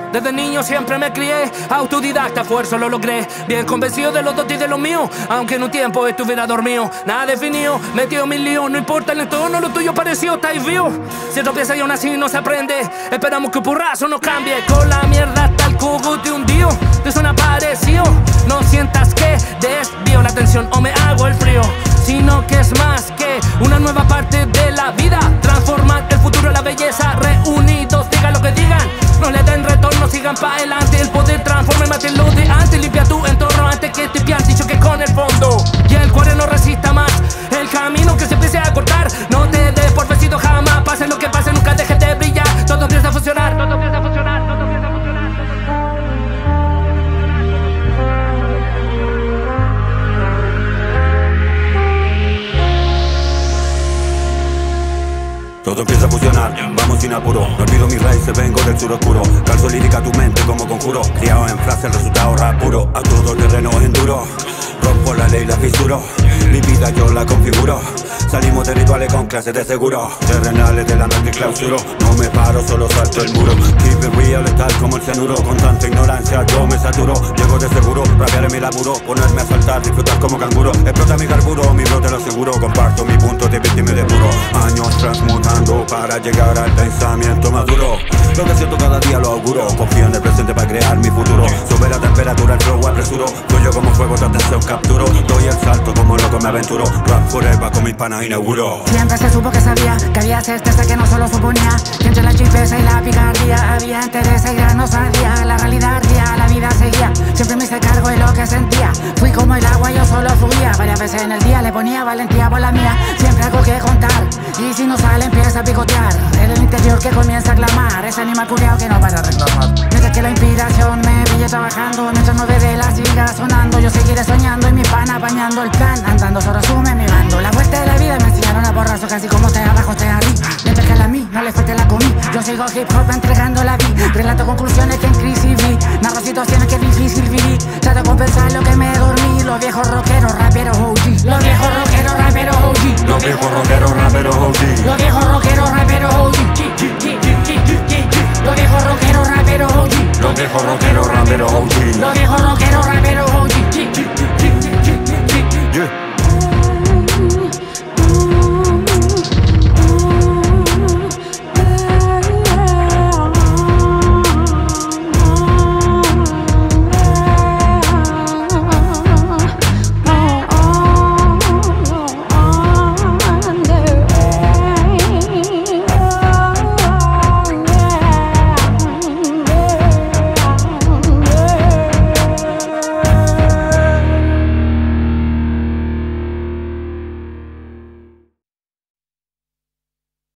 Desde niño siempre me crié, autodidacta, esfuerzo lo logré. Bien convencido de los dotes y de los míos, aunque en un tiempo estuviera dormido. Nada definido, metido en mil líos. No importa el entorno, lo tuyo pareció, estáis vivos. Si tropieza y aún así no se aprende, esperamos que un porrazo nos cambie. Con la mierda hasta el cogote hundido, te suena parecido. No sientas que desvío la atención o me hago el frío, sino que es más que una nueva parte de la vida. Transformar el futuro en la belleza, reunidos, digan lo que digan. No le den retorno, sigan pa' adelante. El poder transforma y mate lo de antes. Limpia tu entorno antes que te pian, dicho que con el fondo. Y el cuore no resista más el camino que se empiece a cortar. No te des por vencido jamás, pase lo que pase, nunca dejes de brillar. Todo empieza a funcionar, todo empieza a funcionar, todo empieza a funcionar. Todo empieza a fusionar, vamos sin apuro. No olvido mis raíces, vengo del sur oscuro. Calzo lírica tu mente como conjuro. Criado en frase, el resultado rap puro. A todo terreno enduro. Rompo la ley, la fisuro. Mi vida yo la configuro. Salimos de rituales con clases de seguro. Terrenales de la mente clausuro. No me paro, solo salto el muro. Keep it real, tal como el cianuro. Con tanta ignorancia yo me saturo. Llego de seguro, rapear mi laburo. Ponerme a saltar, disfrutar como canguro. Explota mi carburo, mi bro te lo aseguro. Comparto mi punto de vista y me depuro. Años transmutando para llegar al pensamiento maduro. Lo que siento cada día lo auguro. Confío en el presente para crear mi futuro. Sube la temperatura, el flow apresuro. Fluyo como fuego, tu atención capturo. Doy el salto como loco me aventuro. Rap forever con mis panas inauguro. Siempre se supo que sabía que había certeza que no solo suponía. Que entre la chipeza y la picardía había interés y gran osadía. La realidad ardía, la vida seguía. Siempre me hice cargo de lo que sentía. Fui como el agua, yo solo fluía. Varias veces en el día le ponía valentía por la mía. Siempre algo que contar. Y si no sale empieza a picotear. En el interior que comienza a clamar. Ese animal curiado que no para reclamar. Mientras que la inspiración me pille trabajando. Mientras 9 de la siga sonando. Yo seguiré soñando y mi pan apañando el plan. Andando solo asume mi bando. La vuelta de la vida me enseñaron a porrazo. Casi como esté abajo, esté arriba. Mientras que a la mí no le falte la comí. Yo sigo hip hop entregando la vida. Relato conclusiones que en crisis vi. Narro situaciones que difícil viví. Trato de compensar lo que me dormí. Los viejos rockeros, raperos OG. Los viejos rockeros, raperos OG. Los viejos rockeros, raperos OG. Los viejos rockeros, raperos OG.